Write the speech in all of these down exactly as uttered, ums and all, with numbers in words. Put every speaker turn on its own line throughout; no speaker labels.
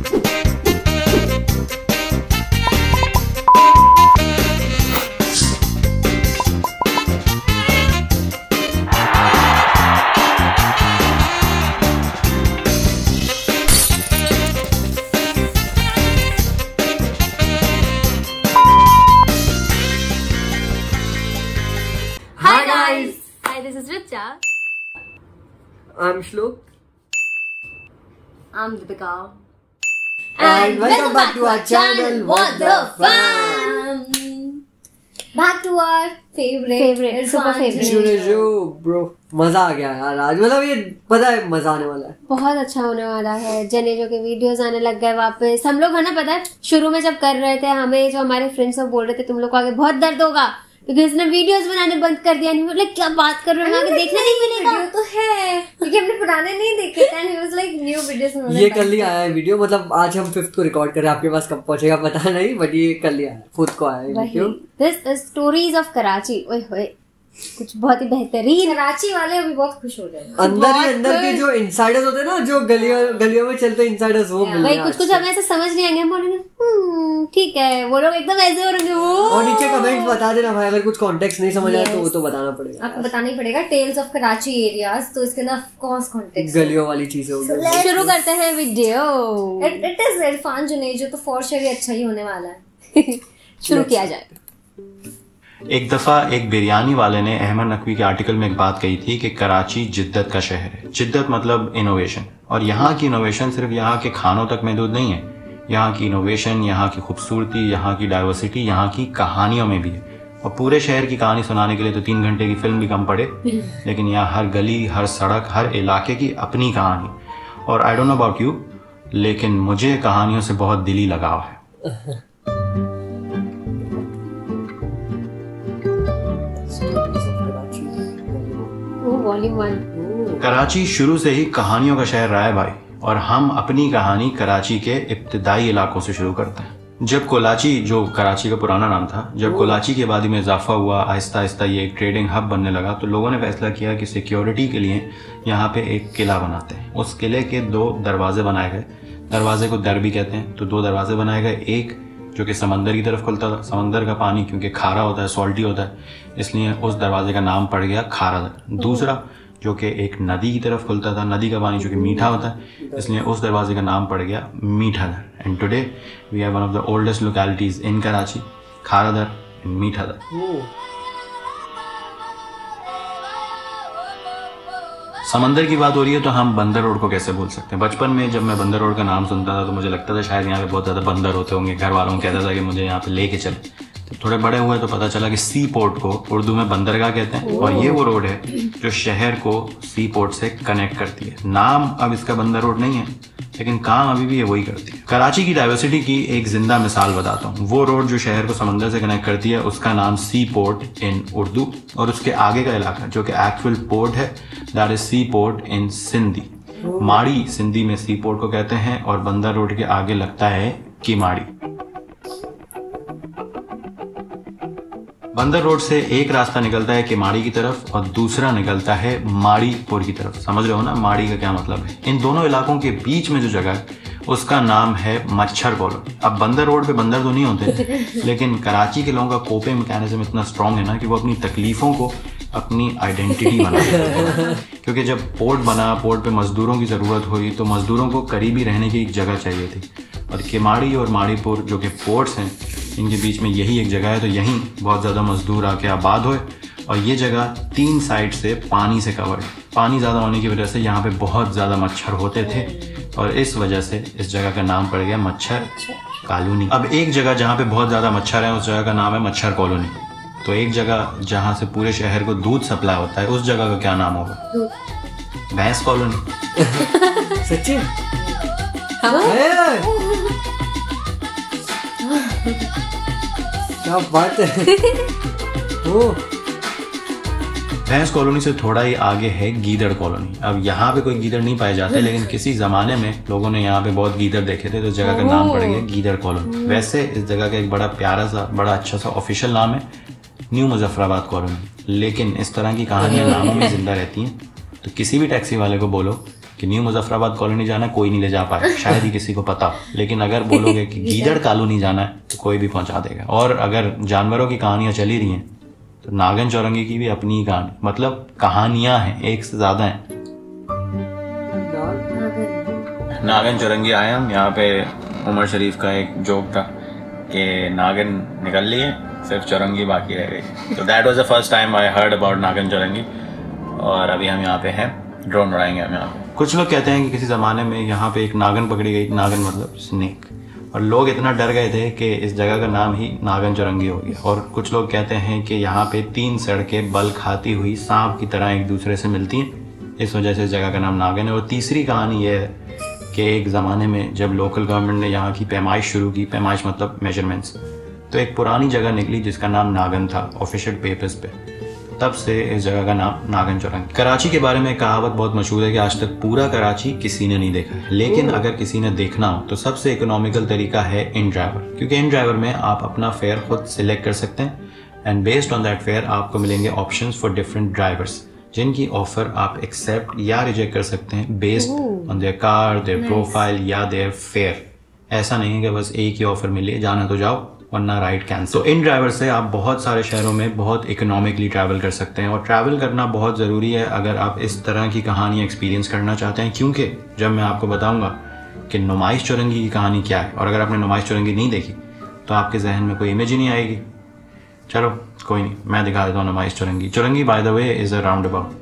I'm Shlok.
I'm Deepika.
And, and welcome back to our channel, What the Fam!
Back to our favorite, favorite super favorite
show, bro. मजा आ गया यार आज, मतलब ये पता है मजा आने वाला है,
बहुत अच्छा होने वाला है। जनेजो के वीडियोस आने लग गए वापस। हम लोग है ना, पता है शुरू में जब कर रहे थे, हमें जो हमारे फ्रेंड्स सब बोल रहे थे तुम लोग को आगे बहुत दर्द होगा क्योंकि उसने वीडियोस बनाने बंद कर दिया। नहीं मतलब क्या बात कर रहे हो, आगे देखने नहीं मिलेगा।
वीडियो तो है क्योंकि हमने पुराने नहीं देखे थे and he was like new videos.
ये कल ही आया है वीडियो, मतलब आज हम फिफ्थ को रिकॉर्ड कर रहे हैं, आपके पास कब पहुंचेगा पता नहीं, बट ये कल ही आया, खुद को आया है video.
This is stories of Karachi. ओए होए, कुछ बहुत ही बेहतरीन।
कराची वाले अभी बहुत खुश हो रहे हैं।
अंदर ही अंदर के जो इनसाइडर्स होते हैं ना, जो गलियों गलियों में चलते हैं इनसाइडर्स, वो मिल रहे हैं।
कुछ कुछ हमें ऐसे समझ नहीं आएंगे, हम बोलेंगे ठीक है, वो लोग एकदम ऐसे हो रहे हैं।
और नीचे कमेंट्स बता देना भाई, अगर कुछ कॉन्टेक्स्ट नहीं समझ आया तो वो तो बताना पड़ेगा,
आपको बताना ही पड़ेगा। टेल्स ऑफ कराची एरियाज, तो इसके अंदर ऑफ कोर्स कॉन्टेक्स्ट
गलियों वाली चीजें होगी।
शुरू करते हैं video.
It is Irfan Junejo, तो फॉर श्योर अच्छा ही होने वाला है।
शुरू किया जाए।
एक दफा एक बिरयानी वाले ने अहमद नकवी के आर्टिकल में एक बात कही थी कि कराची जिद्दत का शहर है। जिद्दत मतलब इनोवेशन, और यहाँ की इनोवेशन सिर्फ यहाँ के खानों तक महदूद नहीं है। यहाँ की इनोवेशन, यहाँ की खूबसूरती, यहाँ की डाइवर्सिटी, यहाँ की कहानियों में भी है। और पूरे शहर की कहानी सुनाने के लिए तो तीन घंटे की फिल्म भी कम पड़े, लेकिन यहाँ हर गली, हर सड़क, हर इलाके की अपनी कहानी। और I don't know about you, लेकिन मुझे कहानियों से बहुत दिली लगाव है। कराची शुरू से ही कहानियों का शहर रहा है भाई, और हम अपनी कहानी कराची के इब्तिदाई इलाकों से शुरू करते हैं। जब कोलाची, जो कराची का पुराना नाम था, जब कोलाची की आबादी में इजाफा हुआ, आहिस्ता आहिस्ता ये एक ट्रेडिंग हब बनने लगा, तो लोगों ने फैसला किया कि सिक्योरिटी के लिए यहाँ पे एक किला बनाते हैं। उस किले के दो दरवाजे बनाए गए, दरवाजे को दर भी कहते हैं। तो दो दरवाजे बनाए गए, एक जो कि समंदर की तरफ खुलता था। समंदर का पानी क्योंकि खारा होता है, सॉल्टी होता है, इसलिए उस दरवाजे का नाम पड़ गया खारा दर। दूसरा जो कि एक नदी की तरफ खुलता था, नदी का पानी जो कि मीठा होता है, इसलिए उस दरवाजे का नाम पड़ गया Mithadar. And today we have one of the oldest localities in Karachi, Kharadar and मीठा दर। समंदर की बात हो रही है तो हम बंदर रोड को कैसे भूल सकते हैं। बचपन में जब मैं बंदर रोड का नाम सुनता था तो मुझे लगता था शायद यहाँ पे बहुत ज़्यादा बंदर होते होंगे। घर वालों को कहता था कि मुझे यहाँ पे लेके चले। तो थोड़े बड़े हुए तो पता चला कि सी पोर्ट को उर्दू में बंदरगाह कहते हैं, और ये वो रोड है जो शहर को सी पोर्ट से कनेक्ट करती है। नाम अब इसका बंदर रोड नहीं है, लेकिन काम अभी भी ये वही करती है। कराची की डाइवर्सिटी की एक जिंदा मिसाल बताता हूँ। वो रोड जो शहर को समंदर से कनेक्ट करती है, उसका नाम सी पोर्ट इन उर्दू, और उसके आगे का इलाका जो कि एक्चुअल पोर्ट है, that is sea port in Sindhi. माड़ी सिंधी में सी पोर्ट को कहते हैं, और बंदर रोड के आगे लगता है किमाड़ी। बंदर रोड से एक रास्ता निकलता है किमाड़ी की तरफ और दूसरा निकलता है माड़ीपुर की तरफ। समझ रहे हो ना माड़ी का क्या मतलब है। इन दोनों इलाकों के बीच में जो जगह है उसका नाम है मच्छर कॉलोनी। अब बंदर रोड पे बंदर तो नहीं होते, लेकिन कराची के लोगों का कोपिंग मैकेनिज्म इतना स्ट्रांग है ना कि वो अपनी तकलीफों को अपनी आइडेंटिटी बना देते। क्योंकि जब पोर्ट बना, पोर्ट पे मजदूरों की ज़रूरत हुई, तो मजदूरों को करीबी रहने की एक जगह चाहिए थी, और किमाड़ी और माड़ीपुर जो कि पोर्ट्स हैं, इनके बीच में यही एक जगह है। तो यहीं बहुत ज़्यादा मजदूर आके आबाद हुए, और ये जगह तीन साइड से पानी से कवर्ड है। पानी ज़्यादा होने की वजह से यहाँ पे बहुत ज़्यादा मच्छर होते थे, और इस वजह से इस जगह का नाम पड़ गया मच्छर कॉलोनी। अब एक जगह जहाँ पे बहुत ज़्यादा मच्छर है, उस जगह का नाम है मच्छर कॉलोनी। तो एक जगह जहाँ से पूरे शहर को दूध सप्लाई होता है, उस जगह का क्या नाम होगा? भैंस कॉलोनी।
सच्ची? क्या बात है। ओ
भैंस कॉलोनी से थोड़ा ही आगे है गीदड़ कॉलोनी। अब यहाँ पे कोई गीदड़ नहीं पाए जाते, लेकिन किसी जमाने में लोगों ने यहाँ पे बहुत गीदड़ देखे थे, तो इस जगह का नाम पड़ गया गीदड़ कॉलोनी। वैसे इस जगह का एक बड़ा प्यारा सा, बड़ा अच्छा सा ऑफिशियल नाम है न्यू मुजफ्फराबाद कॉलोनी। लेकिन इस तरह की कहानियां नामों में जिंदा रहती हैं। तो किसी भी टैक्सी वाले को बोलो कि न्यू मुजफ्फराबाद कॉलोनी जाना है, कोई नहीं ले जा पाए, शायद ही किसी को पता हो। लेकिन अगर बोलोगे कि गीदड़ कॉलोनी जाना है तो कोई भी पहुंचा देगा। और अगर जानवरों की कहानियां चली रही हैं तो नागन चौरंगी की भी अपनी ही कहानी, मतलब कहानियां हैं, एक से ज्यादा हैं। नागन चौरंगी आए हम यहाँ पे, उमर शरीफ का एक जोक था कि नागन निकल लिए, सिर्फ चौरंगी बाकी रह गई। तो that was the first time I heard about Nagan Chowrangi. और अभी हम यहाँ पे हैं, ड्रोन उड़ाएंगे हम यहाँ पे। कुछ लोग कहते हैं कि किसी ज़माने में यहाँ पे एक नागन पकड़ी गई, नागन मतलब स्नेक, और लोग इतना डर गए थे कि इस जगह का नाम ही नागन चौरंगी हो गया। और कुछ लोग कहते हैं कि यहाँ पे तीन सड़कें बल खाती हुई सांप की तरह एक दूसरे से मिलती हैं, इस वजह से इस जगह का नाम नागन है। और तीसरी कहानी ये है कि एक ज़माने में जब लोकल गवर्नमेंट ने यहाँ की पैमाइश शुरू की, पैमाइश मतलब मेजरमेंट्स, तो एक पुरानी जगह निकली जिसका नाम नागन था ऑफिशियल पेपर्स पे। तब से इस जगह का नाम नागन चौरंगी। कराची के बारे में कहावत बहुत मशहूर है कि आज तक पूरा कराची किसी ने नहीं देखा है, लेकिन अगर किसी ने देखना हो तो सबसे इकोनॉमिकल तरीका है इन ड्राइवर, क्योंकि इन ड्राइवर में आप अपना फेयर खुद सिलेक्ट कर सकते हैं and based on that fare आपको मिलेंगे ऑप्शंस फॉर डिफरेंट ड्राइवर्स, जिनकी ऑफर आप एक्सेप्ट या रिजेक्ट कर सकते हैं based on their car, their profile या देयर फेयर। ऐसा नहीं है कि बस एक ही ऑफर मिले, जाना तो जाओ वरना राइड कैंसिल। तो इन ड्राइवर से आप बहुत सारे शहरों में बहुत इकोनॉमिकली ट्रैवल कर सकते हैं। और ट्रैवल करना बहुत ज़रूरी है अगर आप इस तरह की कहानी एक्सपीरियंस करना चाहते हैं, क्योंकि जब मैं आपको बताऊंगा कि नुमाइश चौरंगी की कहानी क्या है, और अगर आपने नुमाइश चौरंगी नहीं देखी तो आपके जहन में कोई इमेज ही नहीं आएगी। चलो कोई नहीं, मैं दिखा देता हूँ Numaish Chowrangi. Chowrangi by the way is a roundabout.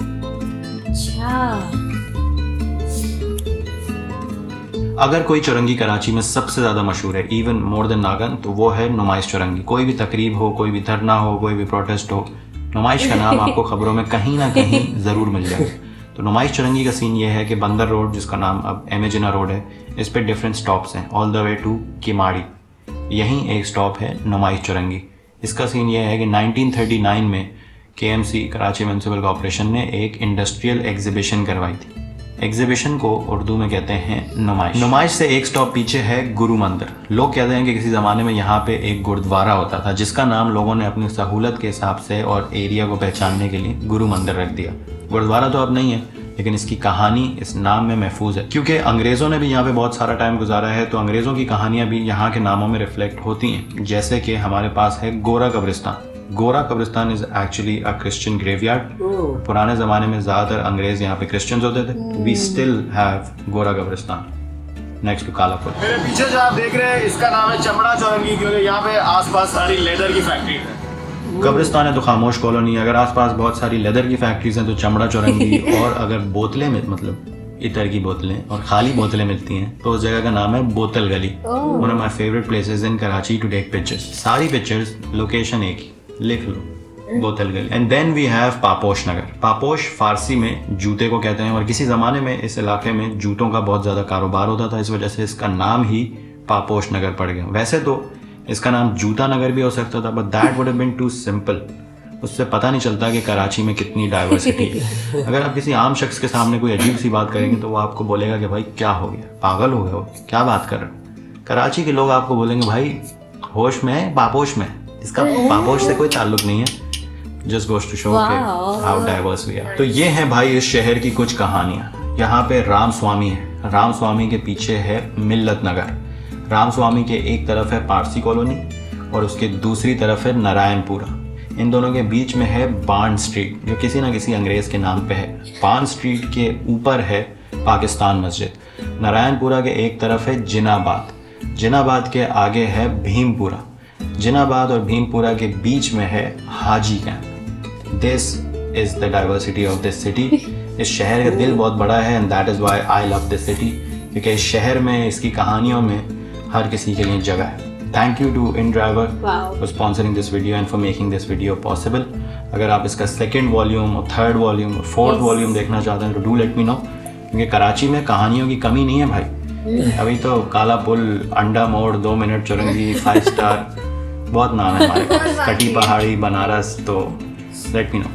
अगर कोई चौरंगी कराची में सबसे ज़्यादा मशहूर है, इवन मोर देन नागन, तो वो है नुमाइश चौरंगी। कोई भी तकरीब हो, कोई भी धरना हो, कोई भी प्रोटेस्ट हो, नुमाइश का नाम आपको खबरों में कहीं ना कहीं ज़रूर मिल जाएगा। तो नुमाइश चौरंगी का सीन ये है कि बंदर रोड, जिसका नाम अब एम ए जिन्ना रोड है, इस पर डिफरेंट स्टॉप्स हैं all the way to Kemari. यहीं एक स्टॉप है नुमाइश चौरंगी। इसका सीन ये है कि नाइनटीन थर्टी नाइन में K M C Karachi municipal corporation ने एक इंडस्ट्रियल एग्जीबिशन करवाई थी। एग्जीबिशन को उर्दू में कहते हैं नुमाइश। नुमाइश से एक स्टॉप पीछे है गुरु मंदिर। लोग कहते हैं कि किसी ज़माने में यहाँ पे एक गुरुद्वारा होता था, जिसका नाम लोगों ने अपनी सहूलत के हिसाब से और एरिया को पहचानने के लिए गुरु मंदिर रख दिया। गुरुद्वारा तो अब नहीं है, लेकिन इसकी कहानी इस नाम में महफूज है, क्योंकि अंग्रेज़ों ने भी यहाँ पे बहुत सारा टाइम गुजारा है, तो अंग्रेज़ों की कहानियाँ भी यहाँ के नामों में रिफ्लेक्ट होती हैं। जैसे कि हमारे पास है गोरा Kabristan. Gora Kabristan is actually a Christian graveyard. पुराने ज़माने में ज़्यादातर अंग्रेज़ यहाँ पे क्रिश्चियंस होते थे। वी स्टिल हैव गोरा कब्रिस्तान नेक्स्ट टू कालापुर।
मेरे पीछे जो आप देख रहे हैं इसका नाम है चमड़ा चौरंगी, क्योंकि यहाँ पे आसपास सारी लेदर की फैक्ट्री है।
कब्रिस्तान है तो खामोश कॉलोनी। अगर आसपास बहुत सारी लेदर की फैक्ट्रीज हैं तो चमड़ा चौरंगी। और अगर बोतलें में मतलब इतर की बोतलें और खाली बोतलें मिलती हैं तो उस जगह का नाम है Botal Gali. One of my favourite places in Karachi to take pictures. सारी पिक्चर्स लोकेशन एक ही, लिख लो Botal Gali. And then we have Paposh Nagar. Paposh Farsi में जूते को कहते हैं, और किसी ज़माने में इस इलाके में जूतों का बहुत ज़्यादा कारोबार होता था, इस वजह से इसका नाम ही पापोश नगर पड़ गया। वैसे तो इसका नाम जूता नगर भी हो सकता था, but that would have been too simple. उससे पता नहीं चलता कि कराची में कितनी डाइवर्सिटी है। अगर आप किसी आम शख्स के सामने कोई अजीब सी बात करेंगे तो वो आपको बोलेगा कि भाई क्या हो गया, पागल हो गए हो, क्या बात कर रहे हो। कराची के लोग आपको बोलेंगे भाई होश में पापोश में। इसका पापोश से कोई ताल्लुक नहीं है। Just goes to show how diverse we are. तो ये है भाई इस शहर की कुछ कहानियां। यहाँ पे राम स्वामी है। राम स्वामी के पीछे है मिल्लत नगर। राम स्वामी के एक तरफ है पारसी कॉलोनी और उसके दूसरी तरफ है नारायणपुरा। इन दोनों के बीच में है बार्न स्ट्रीट, जो किसी ना किसी अंग्रेज के नाम पे है। बार्न स्ट्रीट के ऊपर है पाकिस्तान मस्जिद। नारायणपुरा के एक तरफ है जिनाबाद। जिनाबाद के आगे है भीमपुरा। जिनाबाद और भीमपुरा के बीच में है Haji camp. This is the diversity of this city. इस शहर का दिल बहुत बड़ा है and that is why I love this city, क्योंकि इस शहर में, इसकी कहानियों में हर किसी के लिए जगह है। Thank you to InDriver for sponsoring this video and for making this video possible. अगर आप इसका सेकेंड वॉल्यूम और थर्ड वॉल्यूम और फोर्थ वॉल्यूम देखना चाहते हैं तो डू लेट मी नो, क्योंकि कराची में कहानियों की कमी नहीं है भाई। अभी तो काला पुल, अंडा मोड़, दो मिनट चौरंगी, फाइव स्टार, बहुत नाम है हमारे पास, कटी पहाड़ी, बनारस। तो let me know.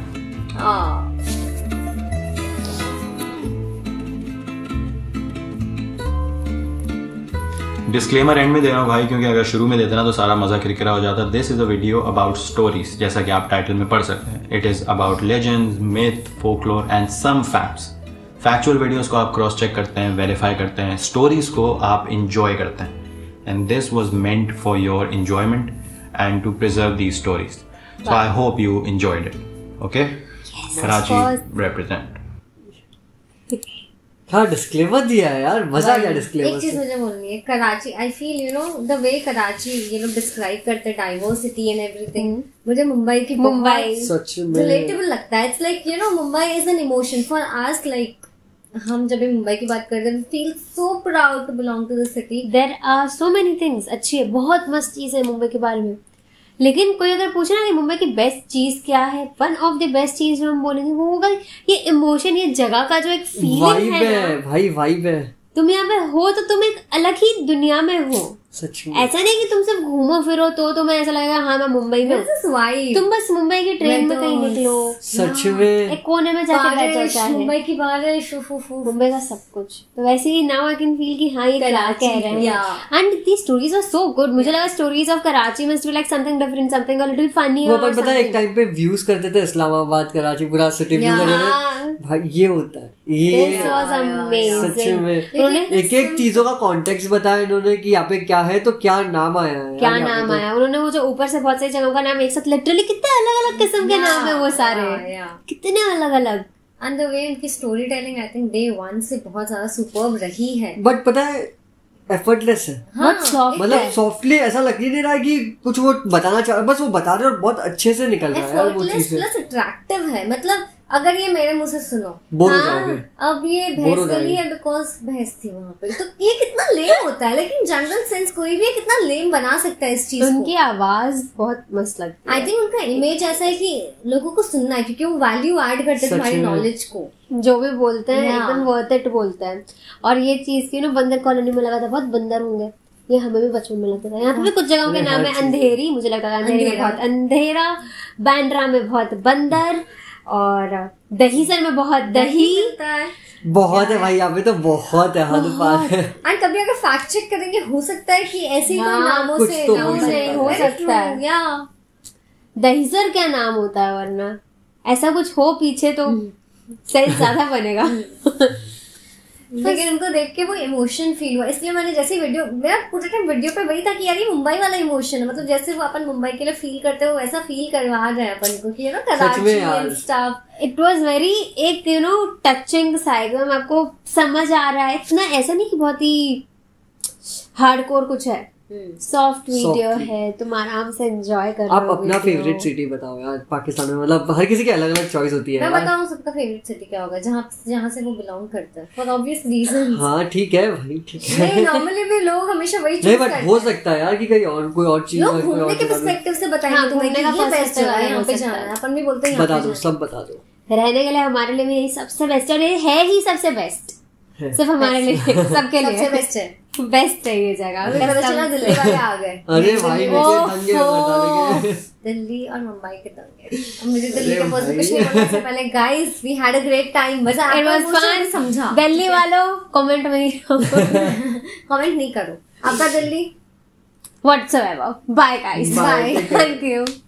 Disclaimer end में दे रहा हूँ भाई, क्योंकि अगर शुरू में देते ना तो सारा मजा किरकिरा हो जाता। This is a video about stories, जैसा कि आप टाइटल में पढ़ सकते हैं। It is about legends, myth, folklore and some facts. Factual videos को आप क्रॉस चेक करते हैं, वेरीफाई करते हैं, स्टोरीज को आप इंजॉय करते हैं, and this was meant for your enjoyment and to preserve these stories. So I hope you enjoyed it. Okay, Karachi represent.
हाँ, डिस्क्लेमर दिया है यार, मजा आ गया डिस्क्लेमर
एक चीज
से.
मुझे बोलनी है, Karachi I feel you know the way Karachi ये लोग डिस्क्राइब करते हैं डाइवर्सिटी एंड एवरीथिंग, मुझे मुंबई की
मुंबई
सच में
रिलेटेबल लगता है. It's like you know Mumbai is an emotion for us. Like हम जब भी मुंबई की बात करते हैं feel so proud to belong to the city.
There are so many things. अच्छी है, बहुत मस्त चीज है मुंबई के बारे में. लेकिन कोई अगर पूछे ना कि मुंबई की बेस्ट चीज क्या है, वन ऑफ द बेस्ट चीज जो हम बोलेंगे वो होगा ये इमोशन, ये जगह का जो एक फीलिंग
वाइब
है
है
ना.
भाई, वाइब है.
तुम यहाँ पे हो तो तुम एक अलग ही दुनिया में हो.
सच में
ऐसा नहीं कि तुम सिर्फ घूमो फिरो तो तुम्हें ऐसा लगेगा हाँ मैं मुंबई में हूँ. तुम बस मुंबई की ट्रेन में कहीं निकलो,
सच में
एक कोने में जाके बैठ जाओ चाहे.
मुंबई की बारिश, उफ, उफ, उफ.
मुंबई का सब कुछ. तो वैसे ही नाउ आई कैन फील कि हाँ ये क्या कह रहे हैं.
Yeah.
And the stories are so good. मुझे लगा stories of Karachi must be like something different, something a little funny.
वो अपन पता है एक टाइम पे व्यूज करते थे इस्लामाबाद कराची पूरा सिटी व्यू करते थे भाई. ये होता है ये
This was amazing.
सच में
उन्होंने
एक एक चीजों का कॉन्टेक्स्ट बताया इन्होंने कि यहाँ पे क्या है तो क्या नाम आया है.
क्या
यार यहाँ
नाम
पे तो-
आया. उन्होंने वो जो ऊपर से बहुत सारी जगहों का नाम एक साथ लिटरली कितने अलग अलग किस्म के नाम है वो सारे,
Yeah, yeah.
कितने अलग अलग.
एंड द वे उनकी story telling I think day one से बहुत ज्यादा सुपर्ब रही है.
बट पता है एफर्टलेस है.
बहुत सॉफ्ट
मतलब सॉफ्टली ऐसा लग ही नहीं रहा है कि कुछ वो बताना चाह रहा, बस वो बता रहे और बहुत अच्छे से निकल रहा है यार वो
एफर्टलेस
चीजें.
प्लस अट्रैक्टिव है. मतलब अगर ये मेरे मुंह से सुनो
बोर हो
हाँ,
जाओगे.
अब ये
बोर
भैंस
हो
गली
जाओगे.
है बिकॉज भैंस थी वहां पे, तो ये कितना लेम होता है. लेकिन जनरल सेंस कोई भी कितना लेम बना सकता है इस चीज को.
उनकी आवाज बहुत मस्त लगती है.
आई थिंक उनका इमेज ऐसा है कि लोगों को सुनना है क्योंकि वो वैल्यू ऐड करते हैं
सच
तुम्हारी
में.
नॉलेज को.
जो भी बोलते हैं
Yeah.
एकदम वर्थ इट बोलते हैं. और ये चीज की ना बंदर कॉलोनी में लगा था बहुत बंदर होंगे, ये हमें भी बचपन में लगता था. यहाँ पे भी कुछ जगहों के
अरे
नाम
हर
है
चीज़.
अंधेरी, मुझे लगता था अंधेरी में
अंधेरा.
बहुत अंधेरा, बांद्रा में बहुत बंदर, और दहीसर में बहुत दही.
मिलता है.
बहुत है भाई यहाँ पे तो बहुत है हद पार है.
एंड कभी अगर फैक्ट चेक करेंगे हो सकता है कि ऐसे ही कोई
हाँ,
नामों
कुछ
से
तो
नामों
हो
से
सकता है.
हो
Very
सकता है.
true, yeah.
दहीसर क्या नाम होता है, वरना ऐसा कुछ हो पीछे तो सेंस ज्यादा बनेगा.
लेकिन उनको देख के वो इमोशन फील हुआ, इसलिए मैंने जैसे वीडियो मेरा पूरे टाइम वीडियो पे वही था कि यार ये मुंबई वाला इमोशन है. मतलब जैसे वो अपन मुंबई के लिए फील करते हो वैसा फील करवा रहे हैं अपन को कि यू नो कराची
यार.
And stuff.
It was very एक यू नो टचिंग सा, एकदम आपको समझ आ रहा है. इतना ऐसा नहीं कि बहुत ही हार्डकोर कुछ है, सॉफ्ट वीडियो
Soft.
है, तुम आराम से एंजॉय कर
आप
रहे हो
अपना
video.
फेवरेट सिटी बताओ यार पाकिस्तान में. मतलब हर किसी की अलग अलग चॉइस होती है
मैं
यार.
बताऊं सबका फेवरेट सिटी क्या होगा जहाँ जहाँ से वो बिलोंग करता है फॉर ऑब्वियस रीजन.
हाँ ठीक है भाई, ठीक है.
नहीं नॉर्मली भी लोग हमेशा वही
नहीं
चूज
बट
करते
हो
हैं.
सकता है यार कि कहीं और कोई और चीज
लोग
कोई और
घूमने के
जगह में-
पर्सपेक्टिव से बताएंगे
हाँ,
तुम्हें
घूमने
कि
का
ये बेस्ट
perspective
जगह है
है,
यहाँ
हो
पे
सकता
जाना
है.
है. अपन भी बोलते हैं यहाँ
बता
पे
दो,
जाना
सब बता दो.
रहने के लिए हमारे लिए भी यही सबसे बेस्ट, और ये है ही सबसे बेस्ट.
है.
सिर्फ हमारे लिए, सबके
सबसे
लिए
बेस्ट है.
बेस्ट है ये जगह.
मुझे पता चला दिल्ली वाले आ गए.
अरे भाई
ओह,
नीचे दंगे
ओह.
कर डालेंगे.
दिल्ली और मुंबई के दंगे. अब मुझे दिल्ली
अरे
के बहुत
भाई.
कुछ नहीं बोलने से पहले guys we had a great time. मजा
It
आया.
was fun.
समझा.
दिल्ली वालों कमेंट में
कमेंट नहीं करो. आपका Delhi
whatsoever. Bye guys.
Bye.
Bye. Thank you.